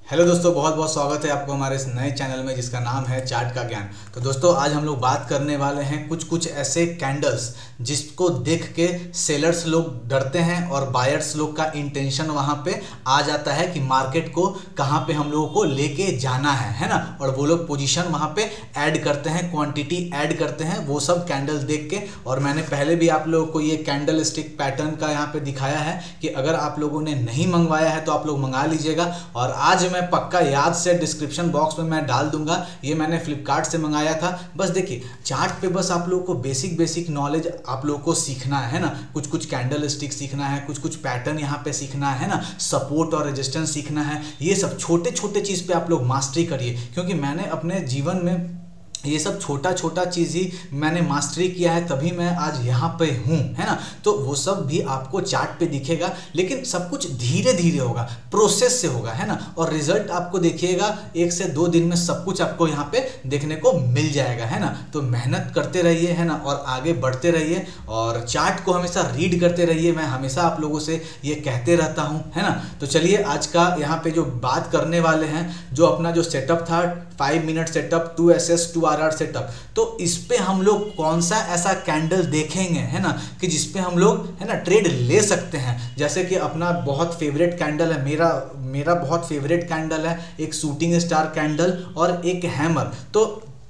Hello दोस्तों, बहुत बहुत स्वागत है आपको हमारे इस नए चैनल में जिसका नाम है चार्ट का ज्ञान। तो दोस्तों आज हम लोग बात करने वाले हैं कुछ ऐसे कैंडल्स जिसको देख के सेलर्स लोग डरते हैं और बायर्स लोग का इंटेंशन वहां पे आ जाता है कि मार्केट को कहां पे हम लोगों को लेके जाना है ना। और वो लोग पोजीशन वहां पे ऐड करते हैं, क्वांटिटी ऐड करते हैं, वो सब कैंडल देख के। और मैंने पहले भी आप लोगों को ये कैंडल स्टिक पैटर्न का यहाँ पे दिखाया है कि अगर आप लोगों ने नहीं मंगवाया है तो आप लोग मंगा लीजिएगा। और आज मैं पक्का याद से डिस्क्रिप्शन बॉक्स में मैं डाल दूंगा, ये मैंने फ्लिपकार्ट से मंगाया था। बस देखिए चार्ट पे बस आप लोगों को बेसिक नॉलेज आप लोगों को सीखना है ना। कुछ कैंडल स्टिक सीखना है, कुछ पैटर्न यहाँ पे सीखना है ना, सपोर्ट और रेजिस्टेंस सीखना है। ये सब छोटे चीज पे आप लोग मास्टरी करिए, क्योंकि मैंने अपने जीवन में ये सब छोटा चीज़ ही मैंने मास्टरी किया है, तभी मैं आज यहाँ पे हूँ, है ना। तो वो सब भी आपको चार्ट पे दिखेगा, लेकिन सब कुछ धीरे धीरे होगा, प्रोसेस से होगा, है ना। और रिजल्ट आपको देखिएगा 1 से 2 दिन में सब कुछ आपको यहाँ पे देखने को मिल जाएगा, है ना। तो मेहनत करते रहिए, है ना, और आगे बढ़ते रहिए और चार्ट को हमेशा रीड करते रहिए। मैं हमेशा आप लोगों से ये कहते रहता हूँ, है ना। तो चलिए आज का यहाँ पे जो बात करने वाले हैं, जो अपना जो सेटअप था 5 minute setup 2SS 2RR setup, तो इस पे हम लोग कौन सा ऐसा कैंडल देखेंगे, है ना, कि जिसपे हम लोग, है ना, ट्रेड ले सकते हैं। जैसे कि अपना बहुत फेवरेट कैंडल है, मेरा बहुत फेवरेट कैंडल है एक शूटिंग स्टार कैंडल और एक हैमर। तो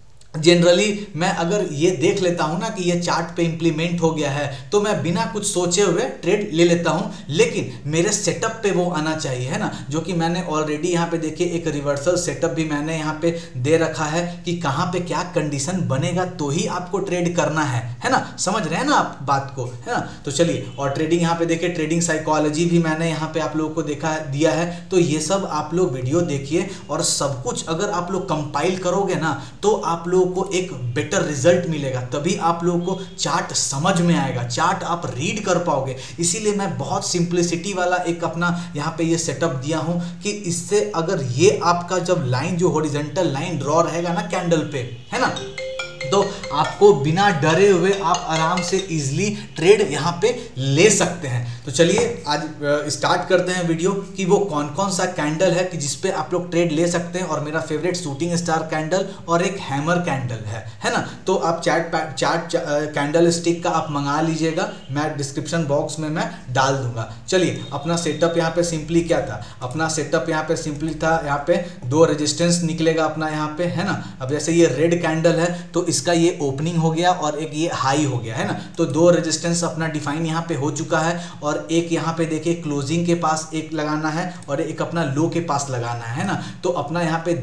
जनरली मैं अगर ये देख लेता हूं ना कि ये चार्ट पे इंप्लीमेंट हो गया है, तो मैं बिना कुछ सोचे हुए ट्रेड ले लेता हूं, लेकिन मेरे सेटअप पे वो आना चाहिए, है ना। जो कि मैंने ऑलरेडी यहाँ पे देखिए एक रिवर्सल सेटअप भी मैंने यहाँ पे दे रखा है कि कहाँ पे क्या कंडीशन बनेगा तो ही आपको ट्रेड करना है ना। समझ रहे हैं ना आप बात को, है ना। तो चलिए, और ट्रेडिंग यहाँ पे देखिए, ट्रेडिंग साइकोलॉजी भी मैंने यहाँ पे आप लोगों को दिया है। तो ये सब आप लोग वीडियो देखिए और सब कुछ अगर आप लोग कंपाइल करोगे ना, तो आप लोग को एक बेटर रिजल्ट मिलेगा, तभी आप लोगों को चार्ट समझ में आएगा, चार्ट आप रीड कर पाओगे। इसीलिए मैं बहुत सिंप्लिसिटी वाला एक अपना यहाँ पे ये सेटअप दिया हूं कि इससे अगर ये आपका जब लाइन जो हॉरिजॉन्टल लाइन ड्रॉ रहेगा ना कैंडल पे, है ना, तो आपको बिना डरे हुए आप आराम से इजीली ट्रेड यहाँ पे ले सकते हैं। तो चलिए आज स्टार्ट करते हैं वीडियो कि वो कौन सा कैंडल है कि जिसपे आप लोग ट्रेड ले सकते हैं। और मेरा फेवरेट शूटिंग स्टार कैंडल और एक हैमर कैंडल है ना। तो आप चार्ट कैंडल स्टिक का आप मंगा लीजिएगा, मैं डिस्क्रिप्शन बॉक्स में मैं डाल दूंगा। चलिए, अपना सेटअप यहाँ पे सिंपली क्या था, अपना सेटअप यहाँ पे सिंपली था, यहाँ पे 2 रेजिस्टेंस निकलेगा अपना यहाँ पे, है ना। अब जैसे ये रेड कैंडल है तो इसका ये ओपनिंग हो गया और एक ये हाई हो गया, है ना। तो 2 रेजिस्टेंस अपना डिफाइन यहाँ पे हो चुका है। और एक यहाँ पे देखिए क्लोजिंग के पास एक लगाना है और एक अपना लो के पास लगाना है ना। तो अपना यहाँ पे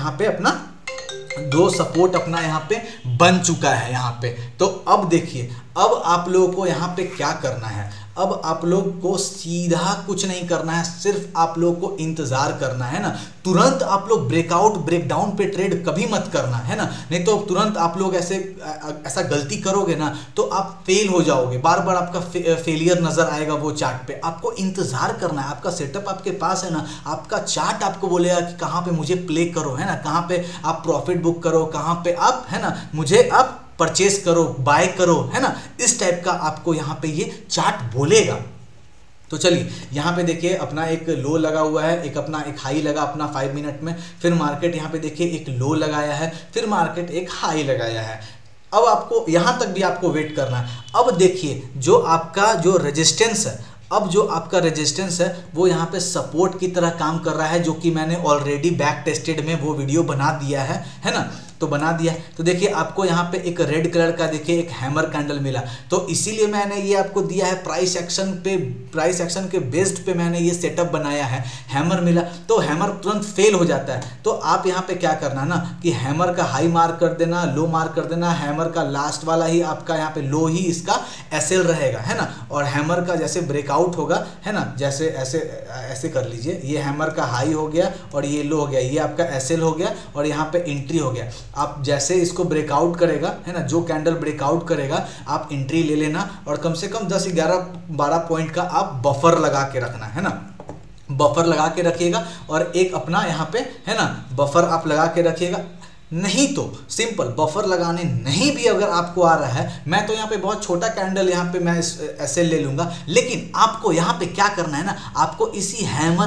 दो सपोर्ट अपना यहाँ पे बन चुका है यहाँ पे। तो अब देखिए, अब आप लोगों को यहाँ पे क्या करना है, अब आप लोग को सीधा कुछ नहीं करना है, सिर्फ आप लोग को इंतजार करना है ना। तुरंत आप लोग ब्रेकआउट ब्रेकडाउन पे ट्रेड कभी मत करना, है ना। नहीं तो तुरंत आप लोग ऐसा गलती करोगे ना तो आप फेल हो जाओगे, बार बार आपका फेलियर नजर आएगा वो चार्ट पे। आपको इंतजार करना है, आपका सेटअप आपके पास है ना, आपका चार्ट आपको बोलेगा कि कहाँ पे मुझे प्ले करो, है ना, कहाँ पे आप प्रॉफिट बुक करो, कहाँ पे आप, है ना, मुझे आप परचेस करो, बाय करो, है ना। इस टाइप का आपको यहाँ पे ये चार्ट बोलेगा। तो चलिए यहाँ पे देखिए अपना एक लो लगा हुआ है, एक अपना एक हाई लगा अपना 5 मिनट में, फिर मार्केट यहाँ पे देखिए एक लो लगाया है, फिर मार्केट एक हाई लगाया है। अब आपको यहाँ तक भी आपको वेट करना है। अब देखिए जो आपका जो रेजिस्टेंस है, अब जो आपका रेजिस्टेंस है वो यहाँ पे सपोर्ट की तरह काम कर रहा है, जो कि मैंने ऑलरेडी बैक टेस्टेड में वो वीडियो बना दिया है ना। तो बना दिया। तो देखिए आपको यहाँ पे एक रेड कलर का देखिए एक हैमर कैंडल मिला, तो इसीलिए मैंने ये आपको दिया है प्राइस एक्शन के बेस्ड पे मैंने ये सेटअप बनाया है। हैमर मिला तो हैमर तुरंत फेल हो जाता है, तो आप यहाँ पे क्या करना ना कि हैमर का हाई मार्क कर देना, लो मार्क कर देना, हैमर का लास्ट वाला ही आपका यहाँ पे लो ही इसका एसएल रहेगा, है ना। और हैमर का जैसे ब्रेकआउट होगा, है ना, जैसे ऐसे कर लीजिए, ये हैमर का हाई हो गया और ये लो हो गया, ये आपका एसएल हो गया और यहाँ पे एंट्री हो गया। आप जैसे इसको ब्रेकआउट करेगा, है ना, जो कैंडल ब्रेकआउट करेगा आप एंट्री ले लेना और कम से कम 10 11 12 पॉइंट का आप बफर लगा के रखना, है ना। बफर लगा के रखिएगा और एक अपना यहाँ पे, है ना, बफर आप लगा के रखिएगा। नहीं तो सिंपल बफर लगाने नहीं भी अगर आपको आ रहा है, मैं तो यहाँ पे बहुत छोटा कैंडल यहाँ पे मैं ऐसे ले लूँगा, लेकिन आपको यहाँ पे क्या करना है ना, आपको इसी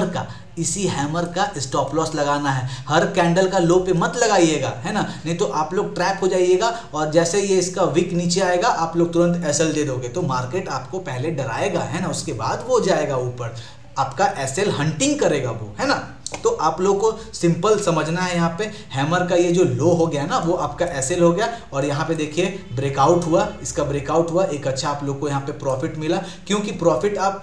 हैमर का स्टॉप लॉस लगाना है। हर कैंडल का लो पे मत लगाइएगा, है ना, नहीं तो आप लोग ट्रैप हो जाइएगा और जैसे ये इसका विक नीचे आएगा आप लोग तुरंत एसएल दे दोगे, तो मार्केट आपको पहले डराएगा, है ना, उसके बाद वो जाएगा ऊपर, आपका एसएल हंटिंग करेगा वो, है ना। तो आप लोग को सिंपल समझना है, यहाँ पे हैमर का ये जो लो हो गया ना वो आपका एसएल हो गया, और यहाँ पे देखिए ब्रेकआउट हुआ, इसका ब्रेकआउट हुआ, एक अच्छा आप लोग को यहाँ पे प्रॉफिट मिला, क्योंकि प्रॉफिट आप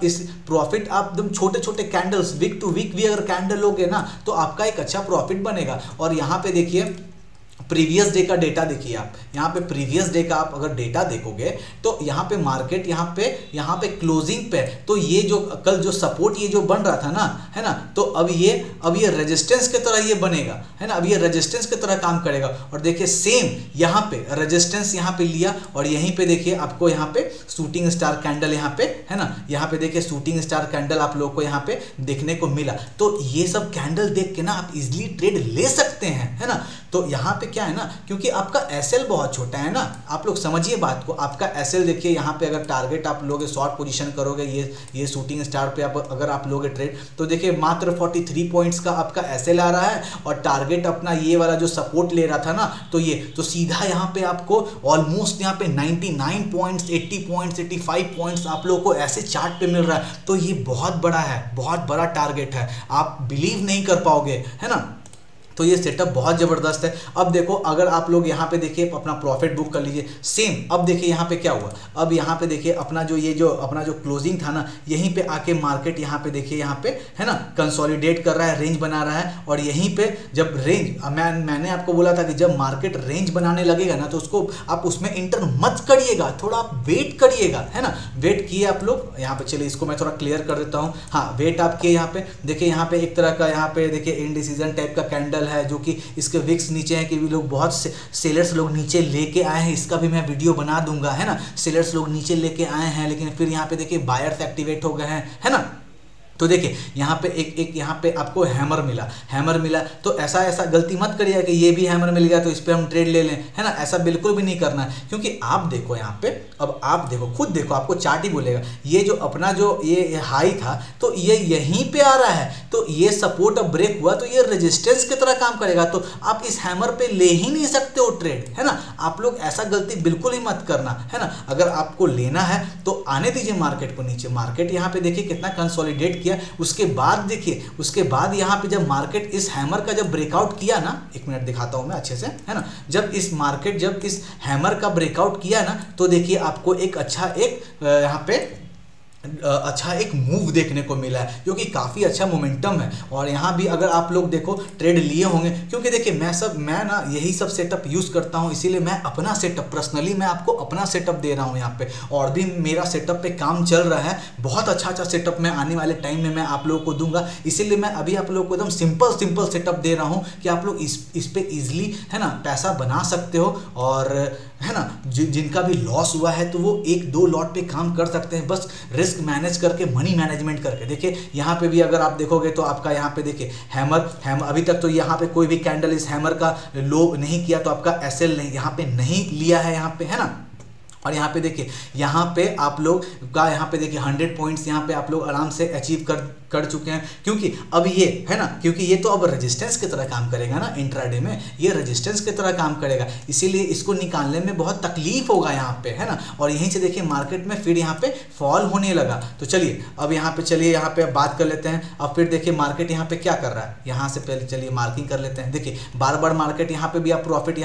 एकदम छोटे छोटे कैंडल्स वीक टू वीक भी अगर कैंडल लोगे ना तो आपका एक अच्छा प्रॉफिट बनेगा। और यहाँ पे देखिए प्रीवियस डे का डेटा देखिए, आप यहाँ पे प्रीवियस डे का आप अगर डेटा देखोगे तो यहाँ पे मार्केट यहाँ पे क्लोजिंग पे, तो ये जो कल जो सपोर्ट ये जो बन रहा था ना, है ना, तो अब ये रेजिस्टेंस की तरह ये बनेगा, है ना, अब ये रेजिस्टेंस की तरह काम करेगा। और देखिए सेम यहाँ पे रेजिस्टेंस यहाँ पे लिया, और यहीं पे देखिए आपको यहाँ पे शूटिंग स्टार कैंडल यहाँ पे, है ना, यहाँ पे देखिए शूटिंग स्टार कैंडल आप लोग को यहाँ पे देखने को मिला। तो ये सब कैंडल देख के ना आप इजिली ट्रेड ले सकते हैं, है ना। तो यहाँ पे क्या है ना, क्योंकि आपका एसएल बहुत छोटा है ना, आप लोग समझिए बात को, आपका एसएल देखिए यहाँ पे अगर टारगेट आप लोगे शॉर्ट पोजीशन करोगे, ये शूटिंग स्टार पे अगर आप लोगे ट्रेड, तो देखिए मात्र 43 पॉइंट्स का आपका एसएल आ रहा है, और टारगेट अपना ये वाला जो सपोर्ट ले रहा था ना, तो ये तो सीधा यहाँ पे आपको ऑलमोस्ट यहाँ पे 99 पॉइंट्स, 80 पॉइंट्स, 85 पॉइंट्स आप लोग को ऐसे चार्ट पे मिल रहा है। तो ये बहुत बड़ा है, बहुत बड़ा टारगेट है, आप बिलीव नहीं कर पाओगे, है ना। तो ये सेटअप बहुत ज़बरदस्त है। अब देखो अगर आप लोग यहाँ पे देखिए अपना प्रॉफिट बुक कर लीजिए, सेम अब देखिए यहाँ पे क्या हुआ, अब यहाँ पे देखिए अपना जो क्लोजिंग था ना, यहीं पे आके मार्केट यहाँ पे देखिए, यहाँ पे है ना कंसोलिडेट कर रहा है, रेंज बना रहा है, और यहीं पे जब रेंज मैंने आपको बोला था कि जब मार्केट रेंज बनाने लगेगा ना तो उसको आप उसमें इंटर मत करिएगा, थोड़ा आप वेट करिएगा, है ना। वेट किए आप लोग, यहाँ पे चलिए इसको मैं थोड़ा क्लियर कर देता हूँ। हाँ, वेट आप किए, यहाँ पे देखिए, यहाँ पे एक तरह का यहाँ पे देखिए इनडिसीजन टाइप का कैंडल है, जो कि इसके विक्स नीचे हैं कि भी लोग बहुत से सेलर्स लोग नीचे लेके आए हैं, इसका भी मैं वीडियो बना दूंगा, है ना। सेलर्स लोग नीचे लेके आए हैं, लेकिन फिर यहाँ पे देखिए बायर्स एक्टिवेट हो गए हैं, है ना। तो देखिए यहाँ पे एक यहाँ पे आपको हैमर मिला, तो ऐसा गलती मत करिए कि ये भी हैमर मिल गया तो इस पर हम ट्रेड ले लें, है ना, ऐसा बिल्कुल भी नहीं करना है। क्योंकि आप देखो यहाँ पे, अब आप देखो, खुद देखो, आपको चार्ट ही बोलेगा, ये जो अपना जो ये हाई था तो ये यहीं पे आ रहा है, तो ये सपोर्ट अब ब्रेक हुआ तो ये रेजिस्टेंस की तरह काम करेगा, तो आप इस हैमर पे ले ही नहीं सकते हो ट्रेड, है ना। आप लोग ऐसा गलती बिल्कुल ही मत करना, है ना। अगर आपको लेना है तो आने दीजिए मार्केट को नीचे। मार्केट यहाँ पे देखिए कितना कंसोलिडेट किया, उसके बाद देखिए, उसके बाद यहाँ पे जब मार्केट इस हैमर का जब ब्रेकआउट किया ना, एक मिनट दिखाता हूँ मैं अच्छे से, है ना, जब इस हैमर का ब्रेकआउट किया ना, तो देखिए आपको एक अच्छा यहाँ पे अच्छा एक मूव देखने को मिला है, जो कि काफ़ी अच्छा मोमेंटम है। और यहाँ भी अगर आप लोग देखो ट्रेड लिए होंगे, क्योंकि देखिए मैं ना यही सब सेटअप यूज़ करता हूँ, इसीलिए मैं अपना सेटअप पर्सनली मैं आपको अपना सेटअप दे रहा हूँ यहाँ पे, और भी मेरा सेटअप पे काम चल रहा है, बहुत अच्छा सेटअप मैं आने वाले टाइम में मैं आप लोगों को दूंगा। इसीलिए मैं अभी आप लोगों को एकदम सिंपल सेटअप दे रहा हूँ कि आप लोग इस पे ईजिली, है ना, पैसा बना सकते हो, और है ना, जिनका भी लॉस हुआ है तो वो 1-2 लॉट पे काम कर सकते हैं, बस रिस्क मैनेज करके, मनी मैनेजमेंट करके। देखिए यहाँ पे भी अगर आप देखोगे तो आपका यहाँ पे देखिए हैमर अभी तक तो यहाँ पे कोई भी कैंडल इस हैमर का लो नहीं किया, तो आपका एसएल नहीं यहाँ पे नहीं लिया है यहाँ पे, है ना। और यहाँ पे देखिए, यहाँ पे आप लोग का यहाँ पे देखिए 100 पॉइंट्स यहाँ पे आप लोग आराम से अचीव कर चुके हैं, क्योंकि अब ये है ना, क्योंकि ये तो अब रेजिस्टेंस की तरह काम करेगा ना, इंट्राडे में ये रेजिस्टेंस की तरह काम करेगा, इसीलिए इसको निकालने में बहुत तकलीफ होगा यहाँ पे, है ना। और यहीं से देखिए मार्केट में फिर यहाँ पे फॉल होने लगा। तो चलिए अब यहाँ पे यहाँ पे बात कर लेते हैं। अब फिर देखिए मार्केट यहाँ पे क्या कर रहा है, यहाँ से पहले चलिए मार्किंग कर लेते हैं। देखिए बार मार्केट यहाँ पे भी आप प्रॉफिट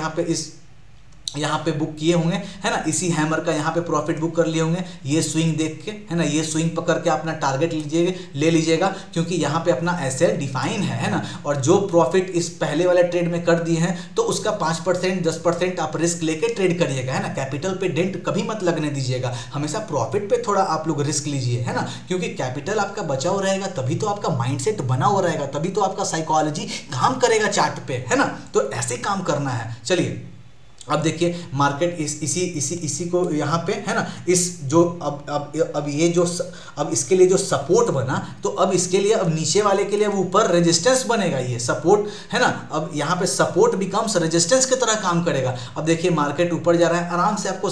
यहाँ पे बुक किए होंगे, है ना, इसी हैमर का यहाँ पे प्रॉफिट बुक कर लिए होंगे, ये स्विंग देख के, है ना, ये स्विंग पकड़ के अपना टारगेट ले लीजिएगा, क्योंकि यहाँ पे अपना एसएल डिफाइन है ना। और जो प्रॉफिट इस पहले वाले ट्रेड में कर दिए हैं तो उसका 5% 10% आप रिस्क लेके ट्रेड करिएगा, है ना। कैपिटल पे डेंट कभी मत लगने दीजिएगा, हमेशा प्रॉफिट पे थोड़ा आप लोग रिस्क लीजिए, है ना, क्योंकि कैपिटल आपका बचा हुआ रहेगा, तभी तो आपका माइंडसेट बना हुआ रहेगा, तभी तो आपका साइकोलॉजी काम करेगा चार्ट पे, है ना। तो ऐसे काम करना है। चलिए अब देखिए मार्केट इसी को यहाँ पे है ना, इस जो अब ये जो अब इसके लिए जो सपोर्ट बना, तो अब इसके लिए अब नीचे वाले के लिए अब ऊपर रेजिस्टेंस बनेगा, ये सपोर्ट है ना, अब यहाँ पे सपोर्ट बिकम्स रेजिस्टेंस की तरह काम करेगा। अब देखिए मार्केट ऊपर जा रहा है, आराम से आपको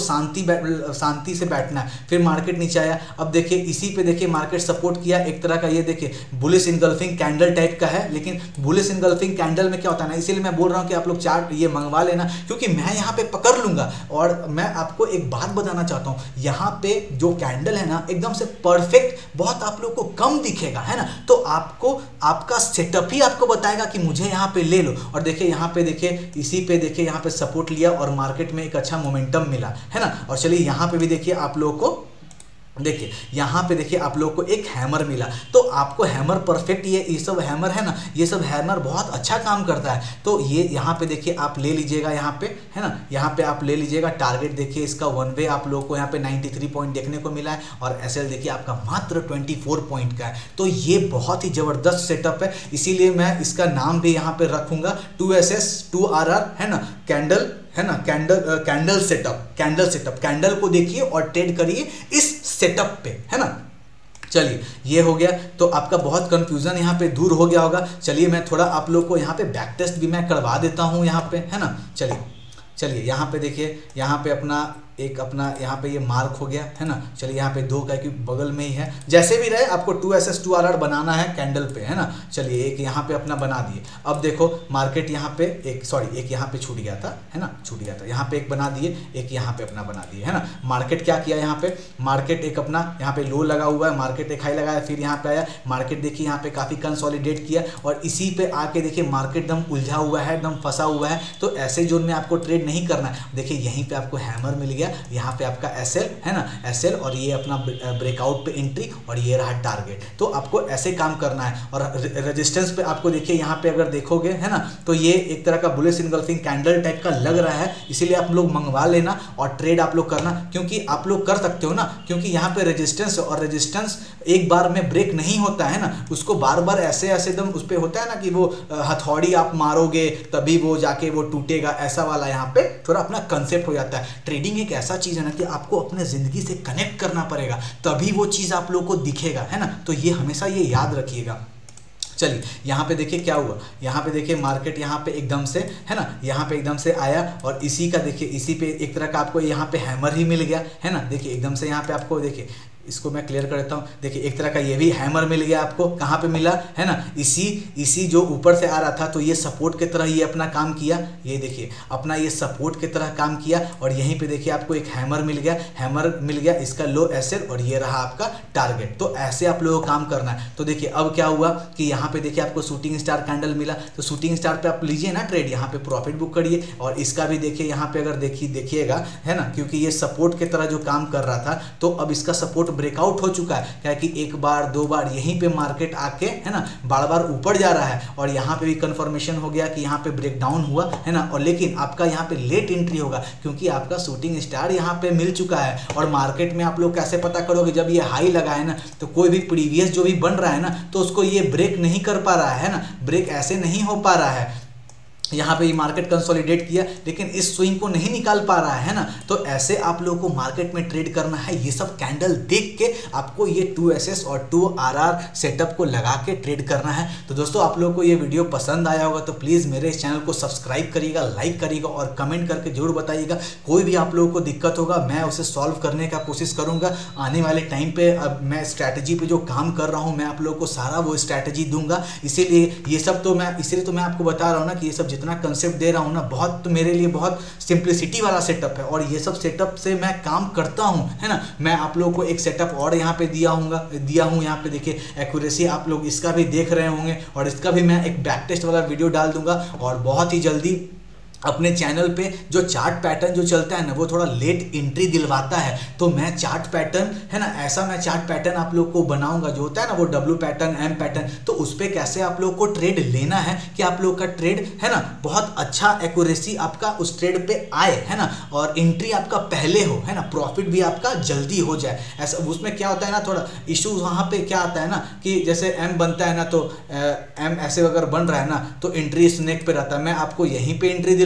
शांति से बैठना है। फिर मार्केट नीचे आया, अब देखिए इसी पे देखिए मार्केट सपोर्ट किया एक तरह का, ये देखिए बुलिश इनगल्फिंग कैंडल टाइप का है, लेकिन बुलिश इनगल्फिंग कैंडल में क्या होता है ना, इसीलिए मैं बोल रहा हूँ कि आप लोग चार्ट ये मंगवा लेना, क्योंकि मैं यहाँ पे पकड़ लूंगा। और मैं आपको एक बात बताना चाहता हूँ, यहाँ पे जो कैंडल है ना एकदम से परफेक्ट, बहुत आप लोग को कम दिखेगा है ना, तो आपको आपका सेटअप ही आपको बताएगा कि मुझे यहाँ पे ले लो। और देखिए यहाँ पे देखिए इसी पे देखिए यहाँ पे सपोर्ट लिया और मार्केट में एक अच्छा मोमेंटम मिला है ना। और चलिए यहाँ पे भी देखिए आप लोगों को देखिए यहाँ पे देखिए आप लोग को एक हैमर मिला, तो आपको हैमर परफेक्ट, ये सब हैमर है ना, ये सब हैमर बहुत अच्छा काम करता है। तो ये यहाँ पे देखिए आप ले लीजिएगा, यहाँ पे है ना, यहाँ पे आप ले लीजिएगा। टारगेट देखिए इसका 1 वे आप लोग को यहाँ पे 93 पॉइंट देखने को मिला है, और एसएल देखिए आपका मात्र 24 पॉइंट का है। तो ये बहुत ही ज़बरदस्त सेटअप है, इसीलिए मैं इसका नाम भी यहाँ पे रखूँगा 2SS 2RR है ना, कैंडल है ना, कैंडल सेटअप। कैंडल को देखिए और ट्रेड करिए इस सेटअप पे है ना। चलिए ये हो गया, तो आपका बहुत कंफ्यूजन यहाँ पे दूर हो गया होगा। चलिए मैं थोड़ा आप लोग को यहाँ पे बैक टेस्ट भी मैं करवा देता हूँ यहाँ पे है ना। चलिए यहाँ पे देखिए, यहाँ पे अपना यहाँ पे ये मार्क हो गया है ना। चलिए यहाँ पे 2 का कि बगल में ही है, जैसे भी रहे आपको 2SS 2RR बनाना है कैंडल पे है ना। चलिए एक यहाँ पे अपना बना दिए। अब देखो मार्केट यहाँ पे एक यहाँ पे छूट गया था है ना, यहाँ पे एक बना दिए, एक यहाँ पे अपना बना दिए है ना। मार्केट क्या किया, यहाँ पे मार्केट एक अपना यहाँ पे लो लगा हुआ है, मार्केट एक हाई लगाया, फिर यहाँ पे आया, मार्केट देखिए यहाँ पे काफ़ी कंसोलिडेट किया, और इसी पे आके देखिए मार्केट एकदम उलझा हुआ है, एकदम फंसा हुआ है। तो ऐसे जोन में आपको ट्रेड नहीं करना है। देखिए यहीं पे आपको हैमर मिल गया, यहाँ पे आपका एसएल है ना, एसएल, और ये अपना ब्रेकआउट पे एंट्री, और ये रहा टारगेट। तो आपको ऐसे काम करना है। और रेजिस्टेंस पे आपको देखिए यहाँ पे अगर देखोगे है ना, तो ये एक तरह का बुलिश इनगल्फिंग कैंडल टाइप का लग रहा है, इसीलिए आप लोग मंगवा लेना और ट्रेड आप लोग करना, क्योंकि आप लोग कर सकते हो ना, क्योंकि यहाँ पे रेजिस्टेंस, और रेजिस्टेंस एक बार में ब्रेक नहीं होता है ना, उसको बार बार ऐसे एकदम उस पर होता है ना कि वो हथौड़ी आप मारोगे तभी वो जाके वो टूटेगा, ऐसा वाला यहाँ पे थोड़ा अपना कंसेप्ट हो जाता है। ट्रेडिंग एक ऐसा चीज है ना कि आपको अपने जिंदगी से कनेक्ट करना पड़ेगा, तभी वो चीज आप लोगों को दिखेगा है ना। तो ये हमेशा ये याद रखिएगा। चलिए यहाँ पे देखिए क्या हुआ, यहाँ पे देखिए मार्केट यहाँ पे एकदम से है ना, यहाँ पे एकदम से आया, और इसी का देखिए इसी पे एक तरह का आपको यहाँ पे हैमर ही मिल गया है ना। देखिए एकदम से यहाँ पे आपको देखिए, इसको मैं क्लियर कर देता हूँ। देखिए एक तरह का ये भी हैमर मिल गया आपको, कहाँ पे मिला है ना, इसी जो ऊपर से आ रहा था, तो ये सपोर्ट की तरह ये अपना काम किया। ये देखिए अपना ये सपोर्ट की तरह काम किया, और यहीं पे देखिए आपको एक हैमर मिल गया, इसका लो एसएल, और ये रहा आपका टारगेट। तो ऐसे आप लोगों को काम करना है। तो देखिए अब क्या हुआ कि यहाँ पे देखिए आपको शूटिंग स्टार कैंडल मिला, तो शूटिंग स्टार पे आप लीजिए ना ट्रेड, यहाँ पे प्रॉफिट बुक करिए। और इसका भी देखिए यहाँ पे अगर देखिएगा है ना, क्योंकि ये सपोर्ट की तरह जो काम कर रहा था, तो अब इसका सपोर्ट ब्रेकआउट हो चुका है, क्या कि 1 बार 2 बार यहीं पे मार्केट आके है ना बार बार ऊपर जा रहा है, और यहाँ पे भी कंफर्मेशन हो गया कि यहाँ पे ब्रेक डाउन हुआ है ना। और लेकिन आपका यहाँ पे लेट एंट्री होगा, क्योंकि आपका शूटिंग स्टार यहाँ पे मिल चुका है। और मार्केट में आप लोग कैसे पता करोगे, जब ये हाई लगा है ना, तो कोई भी प्रीवियस जो भी बन रहा है ना, तो उसको ये ब्रेक नहीं कर पा रहा है ना, ब्रेक ऐसे नहीं हो पा रहा है। यहाँ पे मार्केट कंसोलिडेट किया, लेकिन इस स्विंग को नहीं निकाल पा रहा है ना। तो ऐसे आप लोगों को मार्केट में ट्रेड करना है। ये सब कैंडल देख के आपको ये 2SS और 2RR सेटअप को लगा के ट्रेड करना है। तो दोस्तों आप लोगों को ये वीडियो पसंद आया होगा तो प्लीज़ मेरे इस चैनल को सब्सक्राइब करिएगा, लाइक करिएगा, और कमेंट करके जरूर बताइएगा। कोई भी आप लोगों को दिक्कत होगा मैं उसे सॉल्व करने का कोशिश करूँगा। आने वाले टाइम पे अब मैं स्ट्रैटेजी पे जो काम कर रहा हूँ, मैं आप लोगों को सारा वो स्ट्रैटेजी दूंगा। इसीलिए ये सब तो मैं आपको बता रहा हूँ ना कि ये सब जितना कंसेप्ट दे रहा हूँ ना, बहुत तो मेरे लिए बहुत सिंप्लिसिटी वाला सेटअप है, और ये सब सेटअप से मैं काम करता हूँ है ना। मैं आप लोगों को एक सेटअप और यहाँ पे दिया हूँ। यहाँ पे देखिए एक्यूरेसी आप लोग इसका भी देख रहे होंगे, और इसका भी मैं एक बैक टेस्ट वाला वीडियो डाल दूंगा। और बहुत ही जल्दी अपने चैनल पे जो चार्ट पैटर्न जो चलता है ना, वो थोड़ा लेट एंट्री दिलवाता है, तो मैं चार्ट पैटर्न है ना, ऐसा मैं चार्ट पैटर्न आप लोग को बनाऊंगा जो होता है ना, वो W पैटर्न, M पैटर्न। तो उस पर कैसे आप लोग को ट्रेड लेना है कि आप लोग का ट्रेड है ना बहुत अच्छा एक्यूरेसी आपका उस ट्रेड पे आए है ना, और एंट्री आपका पहले हो है ना, प्रॉफिट भी आपका जल्दी हो जाए। ऐसा उसमें क्या होता है ना, थोड़ा इशू वहाँ पे क्या आता है ना कि जैसे M बनता है ना, तो M ऐसे अगर बन रहा है ना, तो एंट्री स्नेक पे रहता है। मैं आपको यहीं पे एंट्री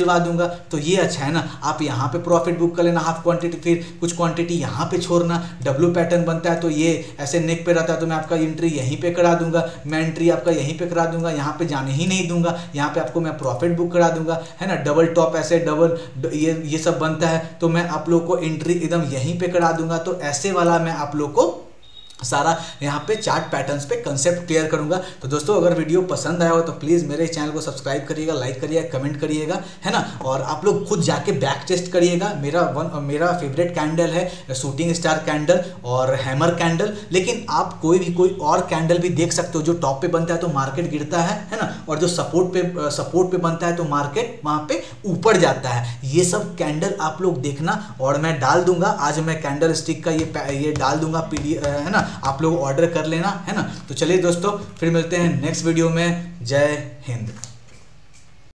दिलवा दूंगा। तो ये अच्छा है ना, आप यहाँ पे प्रॉफिट बुक कर लेना हाफ क्वांटिटी, फिर कुछ क्वांटिटी यहाँ पे छोड़ना। डब्ल्यू पैटर्न बनता है तो ये ऐसे नेक पे रहता है तो मैं आपका एंट्री यहीं पे करा दूंगा, मैं एंट्री आपका यहीं पे करा दूंगा, यहाँ पे जाने ही नहीं दूंगा, यहाँ पे आपको मैं प्रॉफिट बुक करा दूंगा, है ना। डबल टॉप ऐसे डबल ये सब बनता है तो मैं आप लोग को एंट्री एकदम यहीं पे करा दूंगा। तो ऐसे वाला मैं आप लोग को सारा यहाँ पे चार्ट पैटर्न्स पे कंसेप्ट क्लियर करूंगा। तो दोस्तों अगर वीडियो पसंद आया हो तो प्लीज़ मेरे चैनल को सब्सक्राइब करिएगा, लाइक करिएगा, कमेंट करिएगा, है ना। और आप लोग खुद जाके बैक टेस्ट करिएगा। मेरा फेवरेट कैंडल है शूटिंग स्टार कैंडल और हैमर कैंडल, लेकिन आप कोई और कैंडल भी देख सकते हो। जो टॉप पे बनता है तो मार्केट गिरता है ना, और जो सपोर्ट पे बनता है तो मार्केट वहाँ पे ऊपर जाता है। ये सब कैंडल आप लोग देखना, और मैं डाल दूंगा आज मैं कैंडल स्टिक का ये डाल दूंगा PDF, है ना, आप लोग ऑर्डर कर लेना, है ना। तो चलिए दोस्तों फिर मिलते हैं नेक्स्ट वीडियो में। जय हिंद।